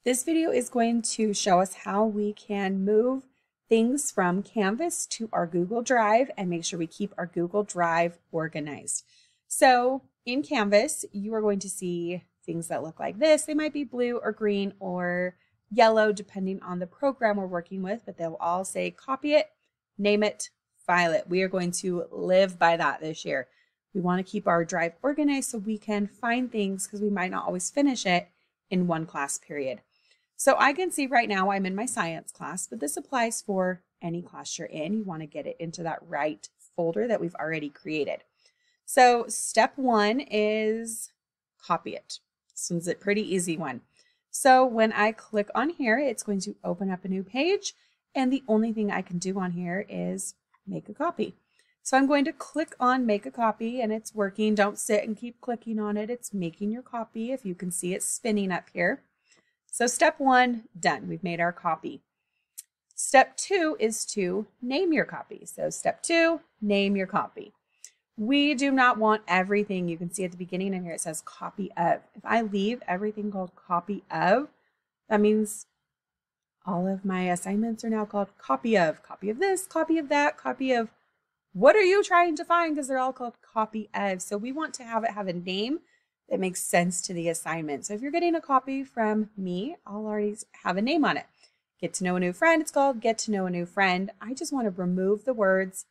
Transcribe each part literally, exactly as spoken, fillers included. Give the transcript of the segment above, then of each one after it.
This video is going to show us how we can move things from Canvas to our Google Drive and make sure we keep our Google Drive organized. So in Canvas, you are going to see things that look like this. They might be blue or green or yellow depending on the program we're working with, but they'll all say copy it, name it, file it. We are going to live by that this year. We want to keep our drive organized so we can find things because we might not always finish it in one class period. So I can see right now I'm in my science class, but this applies for any class you're in. You want to get it into that right folder that we've already created. So step one is copy it. This one's a pretty easy one. So when I click on here, it's going to open up a new page. And the only thing I can do on here is make a copy. So I'm going to click on make a copy and it's working. Don't sit and keep clicking on it. It's making your copy. If you can see it spinning up here. So step one, done. We've made our copy. Step two is to name your copy. So step two, name your copy. We do not want everything. You can see at the beginning of here, it says copy of. If I leave everything called copy of, that means all of my assignments are now called copy of. Copy of this, copy of that, copy of what are you trying to find? Because they're all called copy of. So we want to have it have a name that makes sense to the assignment. So if you're getting a copy from me, I'll already have a name on it. Get to know a new friend, it's called Get to Know a New Friend. I just want to remove the words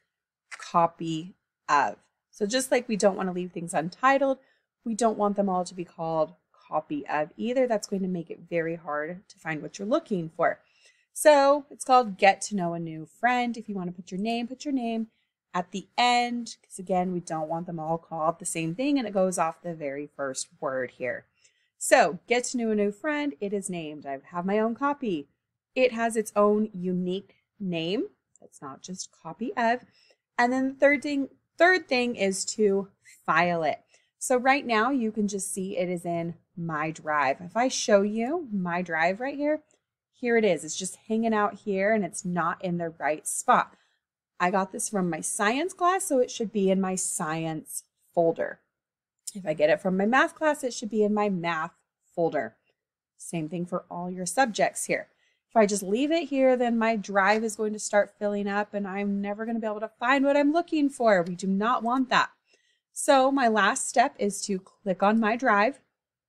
copy of. So just like we don't want to leave things untitled, we don't want them all to be called copy of either. That's going to make it very hard to find what you're looking for. So it's called Get to Know a New Friend. If you want to put your name, put your name at the end, because again, we don't want them all called the same thing, and it goes off the very first word here. So get to know a new friend, it is named. I have my own copy. It has its own unique name. It's not just copy of. And then the third thing, third thing is to file it. So right now you can just see it is in my drive. If I show you my drive right here, here it is. It's just hanging out here and it's not in the right spot. I got this from my science class, so it should be in my science folder. If I get it from my math class, it should be in my math folder. Same thing for all your subjects here. If I just leave it here, then my drive is going to start filling up and I'm never going to be able to find what I'm looking for. We do not want that. So my last step is to click on my drive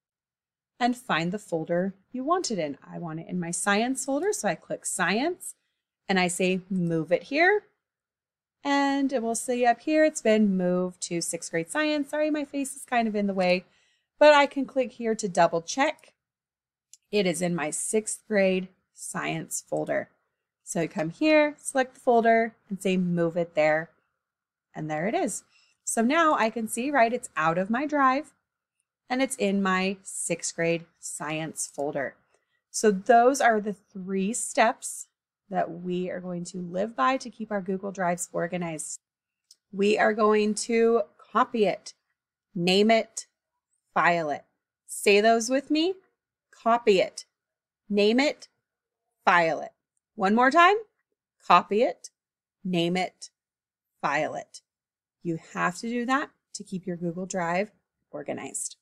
and find the folder you want it in. I want it in my science folder, so I click science and I say move it here. And it will say up here, it's been moved to sixth grade science. Sorry, my face is kind of in the way, but I can click here to double check. It is in my sixth grade science folder. So I come here, select the folder and say move it there. And there it is. So now I can see, right, it's out of my drive and it's in my sixth grade science folder. So those are the three steps that we are going to live by to keep our Google Drives organized. We are going to copy it, name it, file it. Say those with me. Copy it, name it, file it. One more time. Copy it, name it, file it. You have to do that to keep your Google Drive organized.